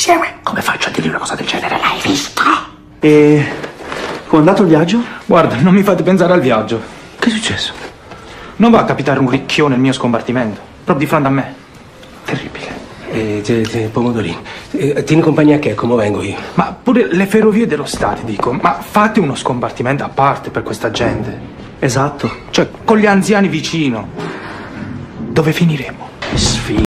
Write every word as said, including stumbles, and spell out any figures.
insieme. Come faccio a dirgli una cosa del genere? L'hai visto? E com'è andato il viaggio? Guarda, non mi fate pensare al viaggio. Che è successo? Non va a capitare un ricchione nel mio scompartimento, proprio di fronte a me. Terribile. Eh, te, te, pomodorini. Eh, tieni compagnia a che? Come vengo io? Ma pure le ferrovie dello Stato, dico, ma fate uno scompartimento a parte per questa gente. Esatto. Cioè, con gli anziani vicino. Dove finiremo? Sfiga.